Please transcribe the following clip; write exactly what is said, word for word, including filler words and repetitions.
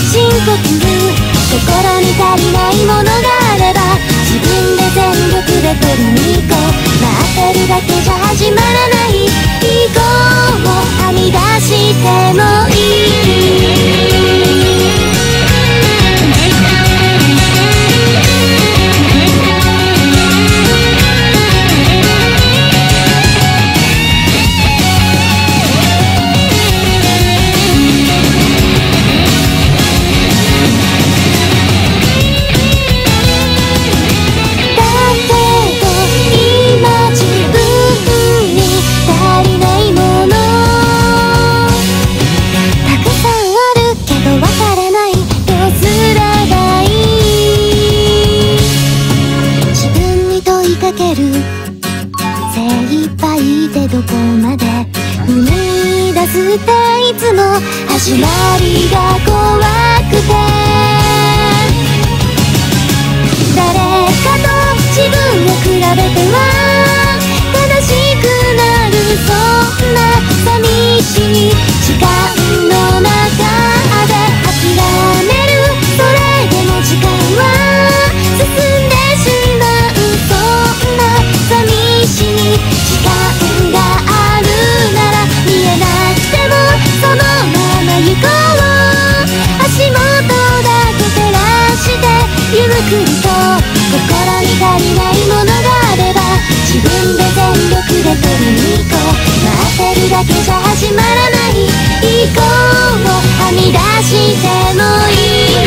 深呼吸。心に足りないものがあれば自分で全力で取りに行こう。待ってるだけじゃ始まらない。行こう。はみ出してもいい。どこまで踏み出すっていつも始まりが怖くて、誰かと自分を比べては悲しくなる。そんな寂しい時間の中で諦める。それでも時間は進んでしまう。そんな寂しい時間があるなら見えなくてもそのまま行こう。足元だけ照らしてゆっくりと。心に足りないものがあれば自分で全力で取りに行こう。待ってるだけじゃ始まらない。行こう。はみ出してもいい。